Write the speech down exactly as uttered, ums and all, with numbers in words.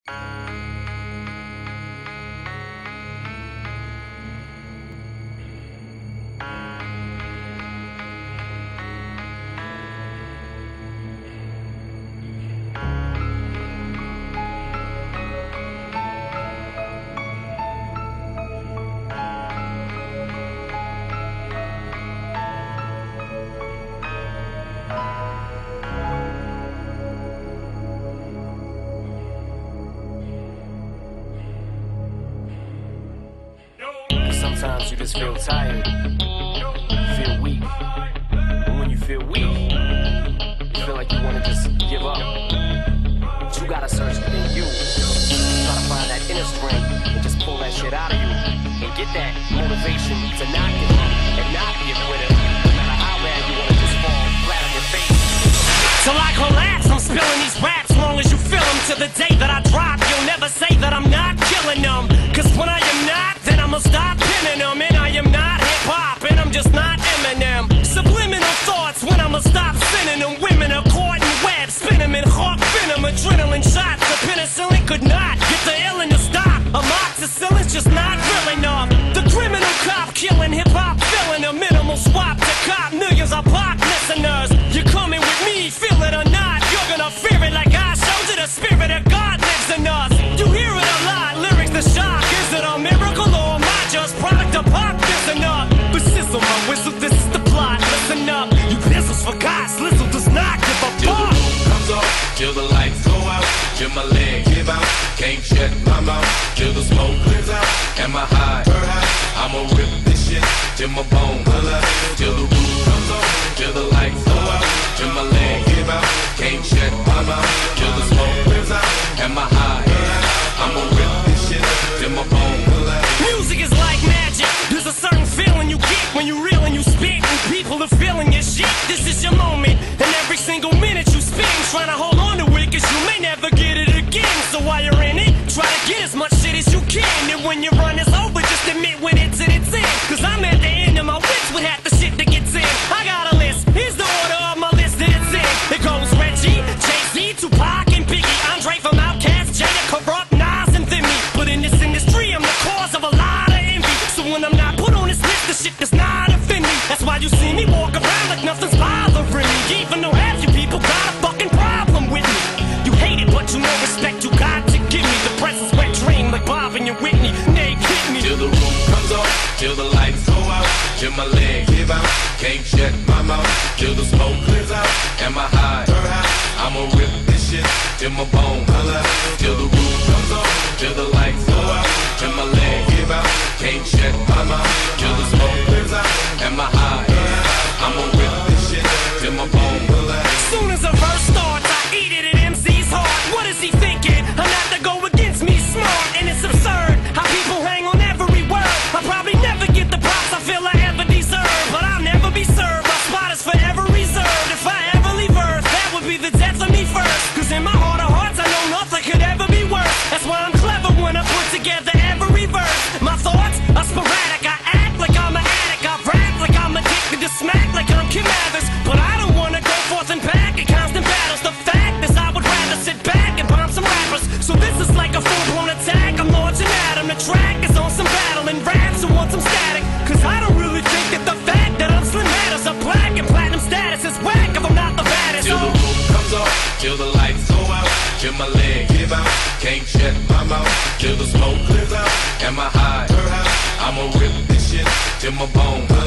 Sometimes you just feel tired, feel weak. And when you feel weak, you feel like you want to just give up. But you gotta search within you. Try to find that inner strength and just pull that shit out of you. And get that motivation to not give up and not be a quitter. No matter how bad you want to just fall flat on your face. Till I collapse, I'm spilling these raps long as you feel them. To the day that I drop, you'll never say that I'm not killing them. Cause when I am not, then I'ma stop pinning them. And I am not hip-hop, and I'm just not Eminem. Subliminal thoughts when I'ma stop sending them. Women are caught in webs, spin them in hawk venom. Adrenaline shots, the penicillin could not get the illin to stop. Amoxicillin's just not real enough. The criminal cop killing hip-hop, filling a minimal swap to cop. Millions of pop listeners, you're coming with me, feel it or not. You're gonna fear it like I showed you. The spirit of God lives in us. You hear it a lot, lyrics the shock. Is it a miracle or am I just product of pop? Listen up, but sizzle my whistle, this is the plot. Listen up, you pistols for God, Slizzle does not give a Till fuck. the roof comes off, till the lights go out, till my leg give out, can't shut my mouth, till the smoke clears out, am I high? I'ma rip this shit till my bone holla, till the roof comes off, till the lights go out, till my leg give out, can't shut my mouth, till the smoke clears out, am I high? I'ma rip this shit till my bone holla. Music is like magic. There's a certain feeling you get when you reel and you spit, and people are feeling your shit. This is your moment, and every single minute you spend trying to hold on to it, cause you may never get it again. So while you're in it, try to get as much shit as you can. And when your run is over, just admit when it's in its end. Cause I'm at the end of my wits with half the shit that gets in. I got a list, here's the order of my list that it's in. It goes Reggie, Jay-Z, Tupac, and Biggie, Andre from Outkast, Jada, Corrupt, Nas, and Thimmy. But in this industry, I'm the cause of a lot of envy. So when I'm not put on this list, the shit does not offend me. That's why you see me walk around like nothing's bothering me. Even though half you people got a fucking problem with me. You hate it, but you know respect you got to give me. The presence wet dream like Bob and your Whitney. Nay, hit me. Till the roof comes off, till the lights go out, till my leg give out, can't shut my mouth, till the smoke clears out, am I high? I'ma rip this shit till my bone holla, till the roof comes off, till the lights go out, till my leg give out, can't shut my mouth, till the smoke clears out, am I high? I'ma rip this shit till my bone holla. Soon as a verse starts, I eat it at M C's heart. What is he thinking? I'm not to go against me, smart, and it's absurd how people hang on every word. I probably never get the props I feel I ever deserve, but I'll never be served. My spot is forever reserved. If I ever leave Earth, that would be the death of me first. Cause in my heart of hearts, I know nothing could ever be worse. That's why I'm clever when I put together every verse. My thoughts are sporadic. I act like I'm an addict. I rap like I'm addicted to smack like I'm Kim Mathers. But I don't wanna go forth and back in constant battles. The fact is I would rather sit back and bomb some rappers. So this is like a full-blown attack. I'm launching at 'em. The track is on some battle and raps who want some static. Cause I don't really think that the fact that I'm Slim matters. A black and platinum status is whack if I'm not the baddest. Till the roof comes off, till the lights go out, till my leg give out, can't shut my mouth, till the smoke clears out, am I high? I'ma rip this shit till my bone